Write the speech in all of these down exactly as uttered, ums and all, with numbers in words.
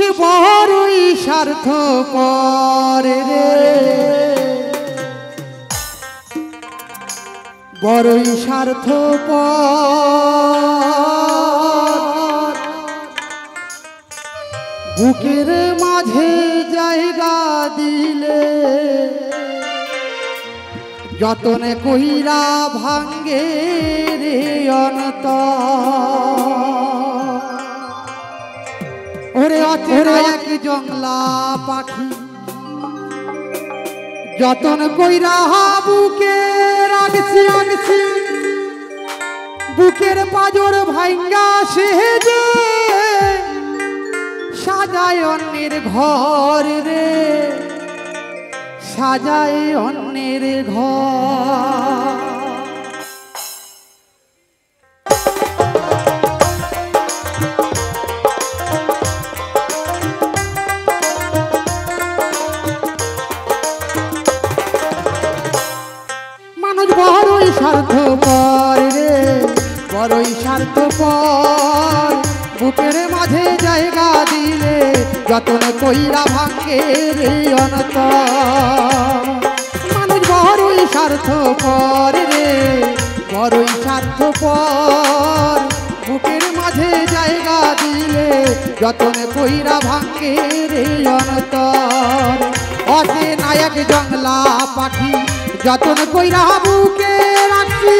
বড়ই স্বার্থপর রে, বড়ই স্বার্থপর। বুকের মাঝে জায়গা দিলে যতনে কইরা ভাঙ্গে রে অন্তর। ওরে অচেনা এক জংলা পাখি যতন কইরা বুকে রাখছি রাখছি, বুকের পাজর ভাঙ্গা সেজে সাজায় অন্যের ঘর রে, সাজায় অন্যের ঘর। মানুষ বড়ই স্বার্থপর রে, বড়ই স্বার্থপর। বুকের মাঝে জায়গা দিলে যতন কইরা ভাঙ্গে রে অন্তর। মানুষ বড়ই স্বার্থপর রে, বড়ই স্বার্থপর। বুকের মাঝে জায়গা দিলে যতন কইরা ভাঙ্গে রে অন্তর। অচেনা এক জংলা পাখি যতন কইরা বুকে রাখছি,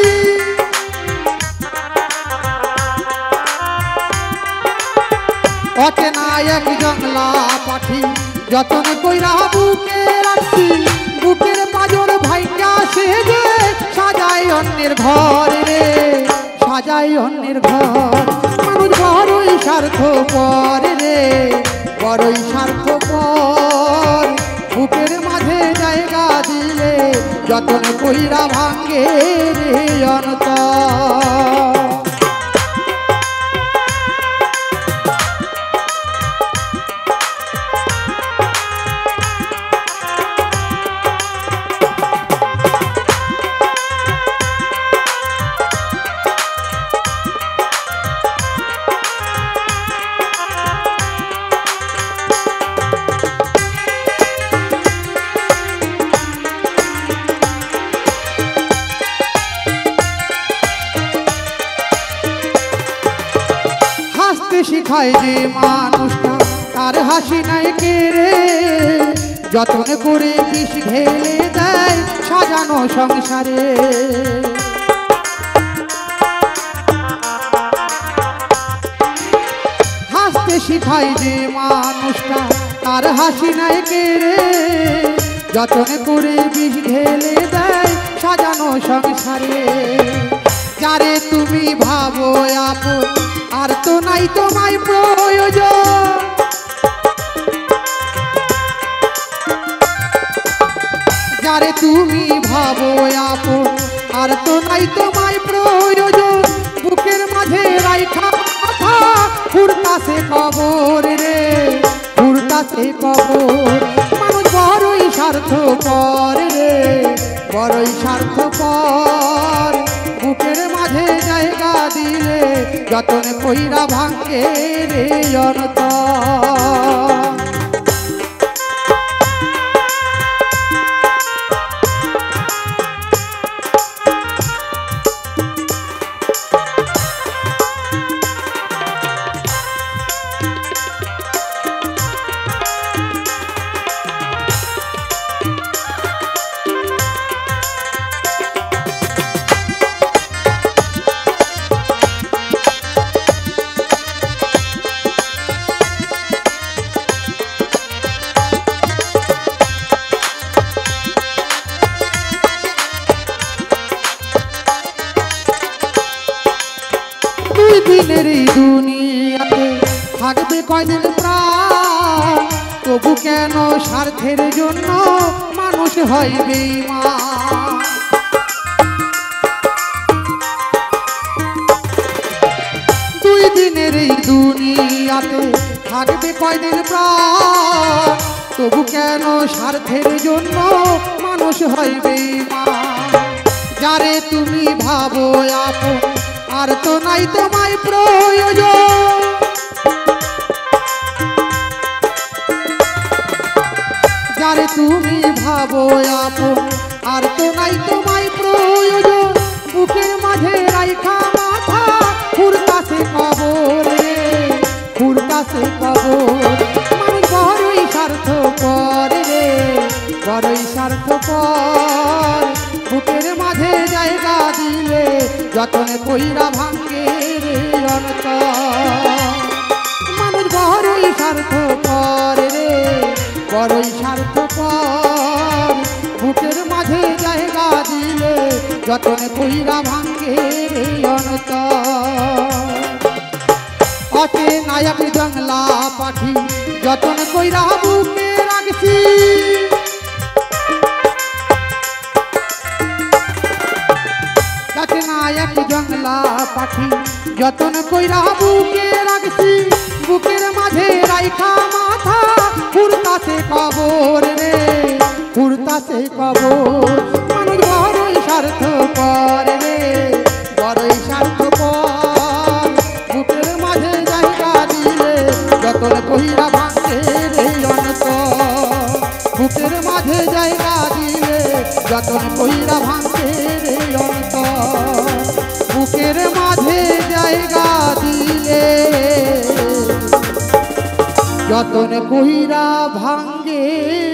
অচেনা এক জংলা পাখি যতন কইরা বুকে রাখছি, বুকের পাজর ভাঙ্গা সেজে সাজায় অন্যের ঘর রে, সাজায় অন্যের ঘর। মানুষ বড়ই স্বার্থপর রে, বড়ই স্বার্থপর। বুকের মাঝে জায়গা দিলে যতন কইরা ভাঙ্গে রে অন্তর। শিখায় যে মানুষটা তার হাসি নাই কেড়ে, যতন করে বিষ ঢেলে দেয় সাজানো সংসারে। হাসতে শিখায় যে মানুষটা তার হাসি নাই কেড়ে, যতন করে বিষ ঢেলে দেয় সাজানো সংসারে। যারে তুমি ভাবো আপন আর তো নাই তোমায় প্রয়োজন, যারে তুমি ভাবো আপন আর তো নাই তোমায় প্রয়োজন। বুকের মাঝে রাইখা কথা ফুরতাছে কবর রে, ফুরতাছে কবর। মানুষ বড়ই স্বার্থপর রে, বড়ই স্বার্থপর। বুকের মাঝে জায়গা দিলে যতন কইরা ভাঙ্গে রে অন্তর। দিনের এই দুনিয়াতে থাকবে কয়দিন প্রাণ, তবু কেন স্বার্থের জন্য মানুষ হয় বেঈমান। দুই দিনের এই দুনিয়াতে থাকবে কয়দিন প্রাণ, তবু কেন স্বার্থের জন্য মানুষ হয় বেঈমান। যারে তুমি ভাবো আপন আর তো নাই তোমায় প্রয়োজন, আমারে তুমি ভাবো আপন, আর তো নাই তোমায় প্রয়োজন। বুকের মাঝে রাইখা মাথা ঘুরতাছে কবরে, ঘুরতাছে কবর। মানুষ বড়ই স্বার্থপর রে, বড়ই স্বার্থপর। বুকের মাঝে জায়গা দিলে যতনে কইরা ভাঙ্গে রে অন্তর। মানুষ বড়ই স্বার্থপর রে, বড়ই স্বার্থপর। বুকের মাঝে জায়গা দিলে যতনে কইরা ভাঙ্গে রে অন্তর। অচে নায়ক জংলা পাখি যতন কইরা বুকে রাখছি, অচে নায়ক জংলা পাখি যতন কইরা বুকে রাখছি। বুকের মাঝে রাইখা মাথা ঘুরতাছে কবর রে, ঘুরতাছে কবর। মানুষ বড়ই স্বার্থপর রে, বড়ই স্বার্থপর। বুকের মাঝে জায়গা দিলে যতন কইরা ভাঙে রে অন্তর। বুকের মাঝে জায়গা দিলে যতন কইরা ভাঙে রে অন্তর। বুকের মাঝে জায়গা দিলে যতন কইরা ভাঙ্গে